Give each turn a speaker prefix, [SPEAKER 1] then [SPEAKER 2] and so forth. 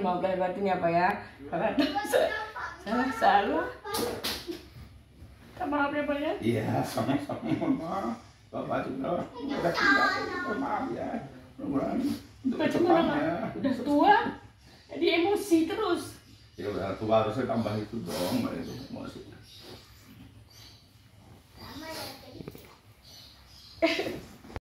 [SPEAKER 1] Maaf lahir batin ya Pak ya. Karena salah. Maaf ya Pak ya.
[SPEAKER 2] Iya, sama-sama. Maaf. Bapak juga udah tinggal. Maaf ya. Mudah-mudahan untuk kedepannya.
[SPEAKER 1] Udah tua, jadi emosi terus.
[SPEAKER 2] Ya udah tua harusnya tambah itu dong.